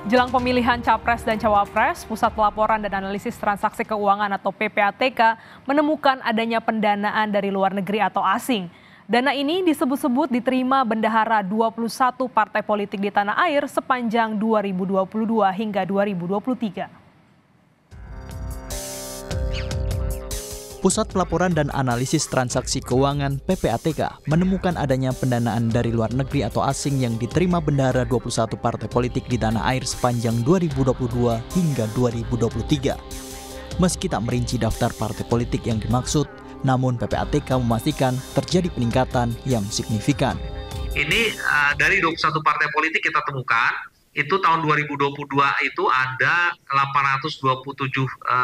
Jelang pemilihan Capres dan Cawapres, Pusat Pelaporan dan Analisis Transaksi Keuangan atau PPATK menemukan adanya pendanaan dari luar negeri atau asing. Dana ini disebut-sebut diterima bendahara 21 partai politik di tanah air sepanjang 2022 hingga 2023. Pusat Pelaporan dan Analisis Transaksi Keuangan (PPATK) menemukan adanya pendanaan dari luar negeri atau asing yang diterima bendahara 21 partai politik di tanah air sepanjang 2022 hingga 2023. Meski tak merinci daftar partai politik yang dimaksud, namun PPATK memastikan terjadi peningkatan yang signifikan. Ini dari 21 partai politik kita temukan, itu tahun 2022 itu ada 8.270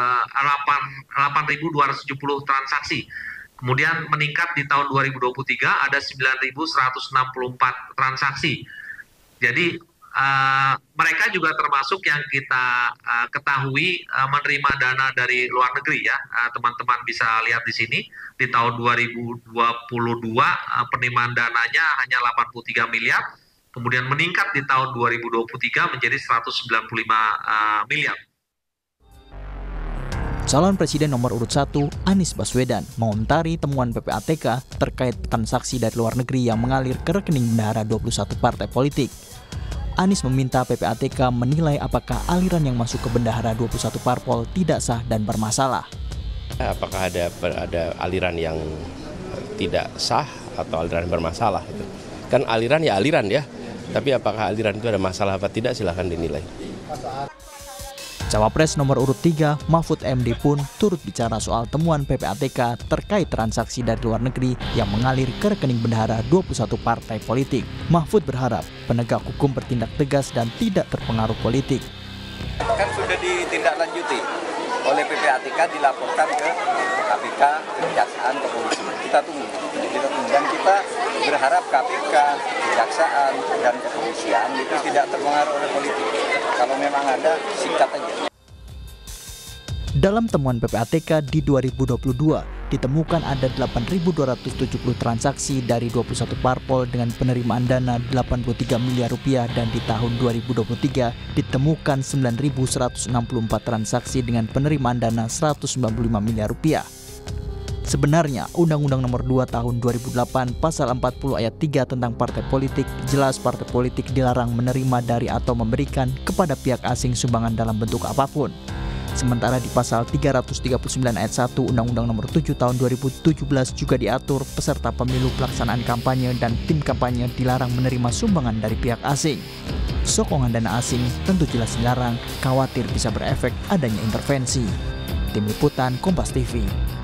transaksi. Kemudian meningkat di tahun 2023 ada 9.164 transaksi. Jadi mereka juga termasuk yang kita ketahui menerima dana dari luar negeri ya. Teman-teman bisa lihat di sini di tahun 2022 penerimaan dananya hanya 83 miliar. Kemudian meningkat di tahun 2023 menjadi 195 miliar. Calon Presiden nomor urut 1, Anies Baswedan, mengomentari temuan PPATK terkait transaksi dari luar negeri yang mengalir ke rekening bendahara 21 partai politik. Anies meminta PPATK menilai apakah aliran yang masuk ke bendahara 21 parpol tidak sah dan bermasalah. Apakah ada aliran yang tidak sah atau aliran yang bermasalah? Kan aliran ya aliran ya. Tapi apakah aliran itu ada masalah apa tidak, silahkan dinilai. Cawapres nomor urut 3, Mahfud MD pun turut bicara soal temuan PPATK terkait transaksi dari luar negeri yang mengalir ke rekening bendahara 21 partai politik. Mahfud berharap penegak hukum bertindak tegas dan tidak terpengaruh politik. Kan sudah ditindaklanjuti oleh PPATK, dilaporkan ke KPK, Kejaksaan, ke polisi. Kita tunggu dan kita berharap KPK, Kejaksaan, dan kepolisian itu tidak terpengaruh oleh politik. Kalau memang ada, singkat aja. Dalam temuan PPATK di 2022, ditemukan ada 8.270 transaksi dari 21 parpol dengan penerimaan dana 83 miliar rupiah dan di tahun 2023 ditemukan 9.164 transaksi dengan penerimaan dana 195 miliar rupiah. Sebenarnya, Undang-Undang Nomor 2 Tahun 2008 Pasal 40 Ayat 3 tentang partai politik jelas partai politik dilarang menerima dari atau memberikan kepada pihak asing sumbangan dalam bentuk apapun. Sementara di Pasal 339 Ayat 1 Undang-Undang Nomor 7 Tahun 2017 juga diatur peserta pemilu pelaksanaan kampanye dan tim kampanye dilarang menerima sumbangan dari pihak asing. Sokongan dana asing tentu jelas dilarang, khawatir bisa berefek adanya intervensi. Tim Liputan Kompas TV.